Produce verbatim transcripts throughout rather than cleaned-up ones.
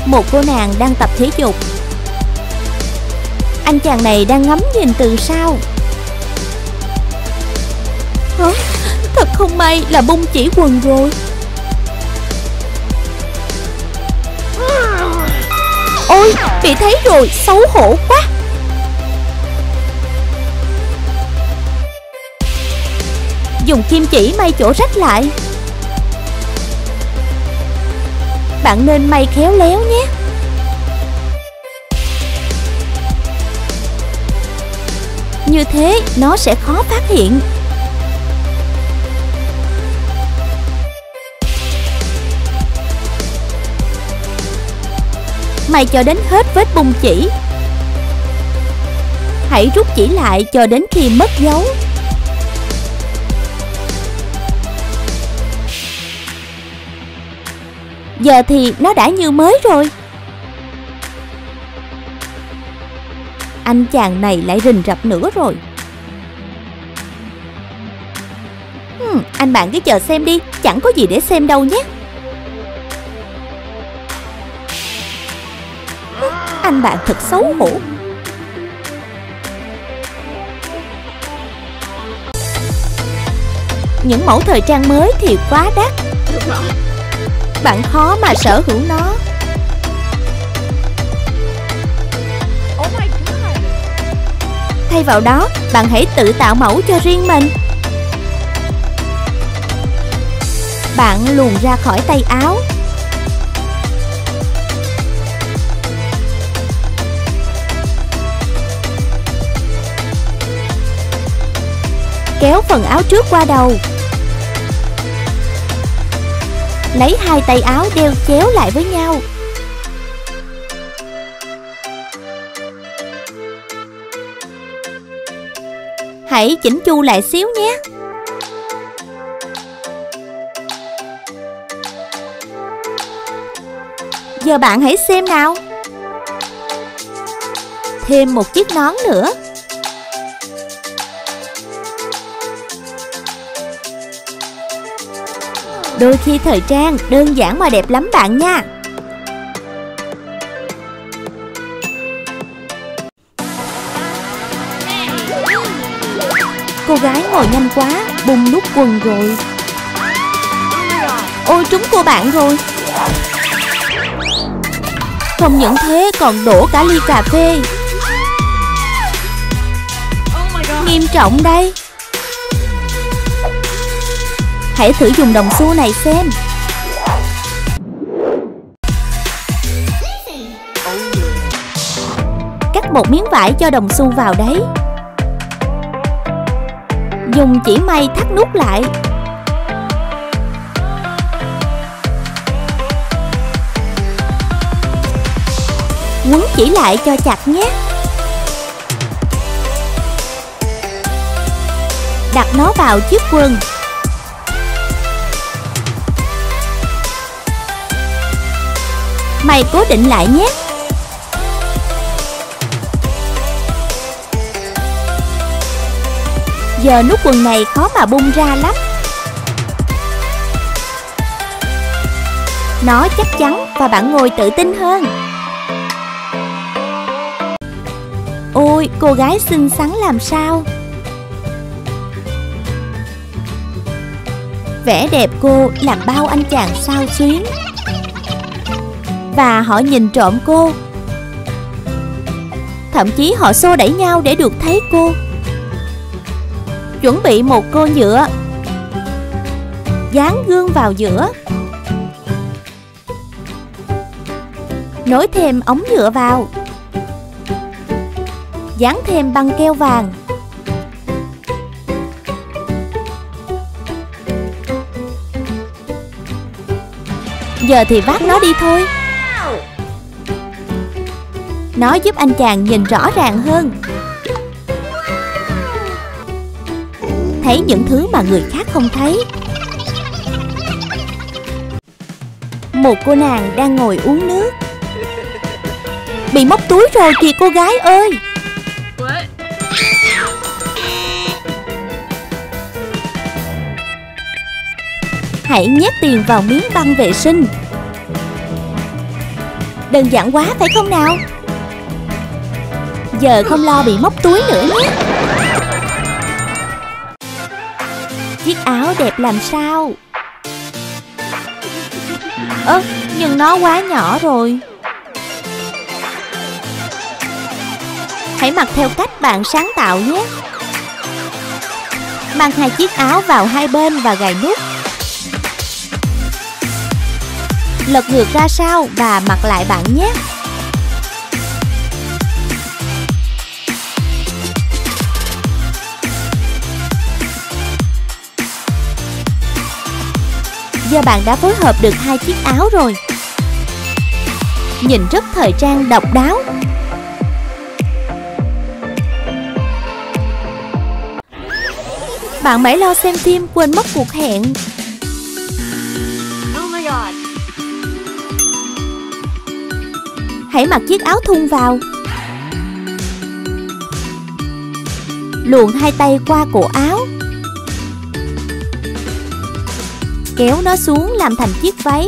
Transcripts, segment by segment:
Một cô nàng đang tập thể dục. Anh chàng này đang ngắm nhìn từ sau. Hả? Thật không may là bung chỉ quần rồi. Ôi, bị thấy rồi, xấu hổ quá. Dùng kim chỉ may chỗ rách lại. Bạn nên may khéo léo nhé. Như thế nó sẽ khó phát hiện. May cho đến hết vết bung chỉ. Hãy rút chỉ lại cho đến khi mất dấu. Giờ thì nó đã như mới rồi. Anh chàng này lại rình rập nữa rồi. hmm, Anh bạn cứ chờ xem đi. Chẳng có gì để xem đâu nhé. Anh bạn thật xấu hổ. Những mẫu thời trang mới thì quá đắt. Bạn khó mà sở hữu nó. Thay vào đó, bạn hãy tự tạo mẫu cho riêng mình. Bạn luồn ra khỏi tay áo. Kéo phần áo trước qua đầu. Lấy hai tay áo đeo chéo lại với nhau. Hãy chỉnh chu lại xíu nhé. Giờ bạn hãy xem nào. Thêm một chiếc nón nữa. Đôi khi thời trang đơn giản mà đẹp lắm bạn nha. Cô gái ngồi nhanh quá, bung nút quần rồi. Ôi, trúng cô bạn rồi. Không những thế còn đổ cả ly cà phê. Nghiêm trọng đây. Hãy thử dùng đồng xu này xem. Cắt một miếng vải cho đồng xu vào đấy. Dùng chỉ may thắt nút lại. Quấn chỉ lại cho chặt nhé. Đặt nó vào chiếc quần. May cố định lại nhé. Giờ nút quần này khó mà bung ra lắm. Nó chắc chắn và bạn ngồi tự tin hơn. Ôi, cô gái xinh xắn làm sao. Vẻ đẹp cô làm bao anh chàng xao xuyến. Và họ nhìn trộm cô. Thậm chí họ xô đẩy nhau để được thấy cô. Chuẩn bị một cô nhựa. Dán gương vào giữa. Nối thêm ống nhựa vào. Dán thêm băng keo vàng. Giờ thì vác nó đi thôi. Nó giúp anh chàng nhìn rõ ràng hơn. Thấy những thứ mà người khác không thấy. Một cô nàng đang ngồi uống nước. Bị móc túi rồi kìa cô gái ơi. Hãy nhét tiền vào miếng băng vệ sinh. Đơn giản quá phải không nào? Giờ không lo bị móc túi nữa nhé. Chiếc áo đẹp làm sao? Ơ, nhưng nó quá nhỏ rồi. Hãy mặc theo cách bạn sáng tạo nhé. Mang hai chiếc áo vào hai bên và gài nút. Lật ngược ra sau và mặc lại bạn nhé. Giờ bạn đã phối hợp được hai chiếc áo rồi. Nhìn rất thời trang độc đáo. Bạn mãi lo xem phim quên mất cuộc hẹn. Oh my god. Hãy mặc chiếc áo thun vào. Luồn hai tay qua cổ áo. Kéo nó xuống làm thành chiếc váy.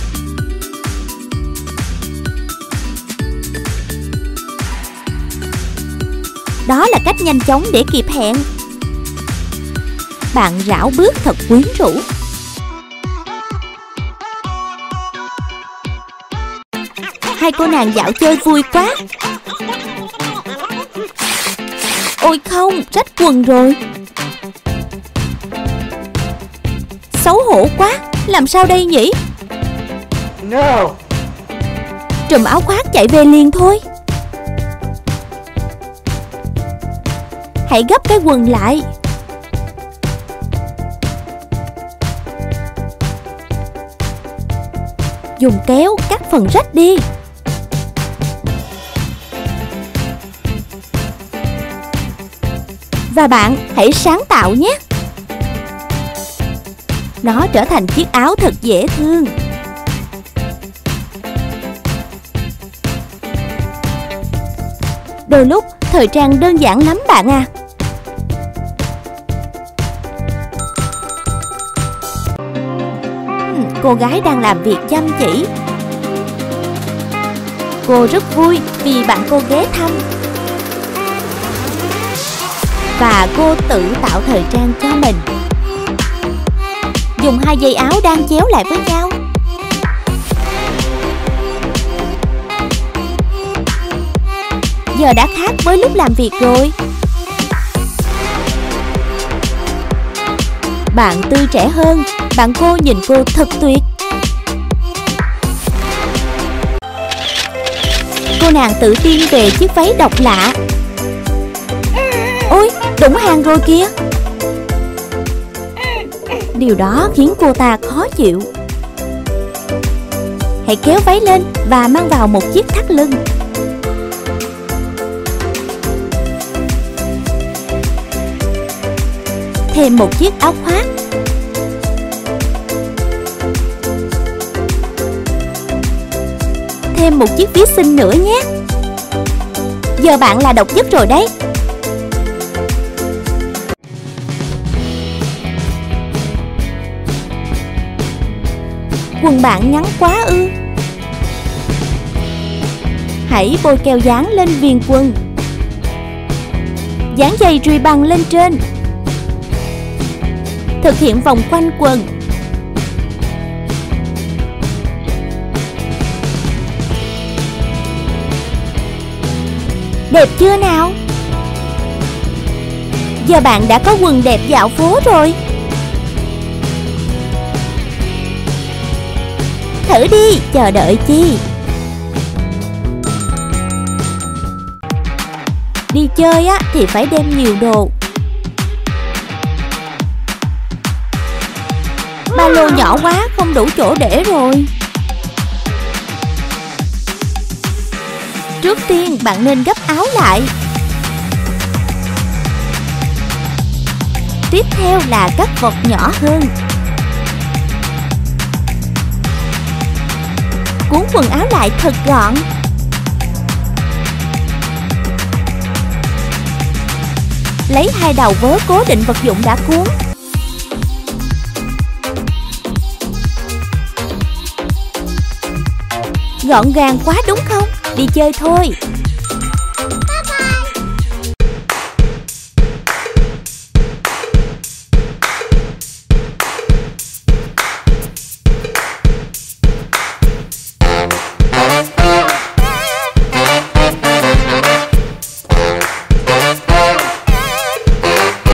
Đó là cách nhanh chóng để kịp hẹn. Bạn rảo bước thật quyến rũ. Hai cô nàng dạo chơi vui quá. Ôi không, rách quần rồi. Xấu hổ quá, làm sao đây nhỉ? No. Trùm áo khoác chạy về liền thôi. Hãy gấp cái quần lại. Dùng kéo cắt phần rách đi. Và bạn hãy sáng tạo nhé. Nó trở thành chiếc áo thật dễ thương. Đôi lúc thời trang đơn giản lắm bạn à. uhm, Cô gái đang làm việc chăm chỉ. Cô rất vui vì bạn cô ghé thăm. Và cô tự tạo thời trang cho mình. Dùng hai dây áo đang chéo lại với nhau. Giờ đã khác với lúc làm việc rồi. Bạn tươi trẻ hơn. Bạn cô nhìn cô thật tuyệt. Cô nàng tự tin về chiếc váy độc lạ. Ôi, đụng hàng rồi kìa. Điều đó khiến cô ta khó chịu. Hãy kéo váy lên và mang vào một chiếc thắt lưng. Thêm một chiếc áo khoác. Thêm một chiếc vía xinh nữa nhé. Giờ bạn là độc nhất rồi đấy. Quần bạn ngắn quá ư? Hãy bôi keo dán lên viền quần. Dán dây ruy băng lên trên. Thực hiện vòng quanh quần. Đẹp chưa nào? Giờ bạn đã có quần đẹp dạo phố rồi. Thử đi, chờ đợi chi? Đi chơi á thì phải đem nhiều đồ. Ba lô nhỏ quá, không đủ chỗ để rồi. Trước tiên bạn nên gấp áo lại. Tiếp theo là cắt vật nhỏ hơn. Cuốn quần áo lại thật gọn. Lấy hai đầu vớ cố định vật dụng đã cuốn. Gọn gàng quá đúng không? Đi chơi thôi.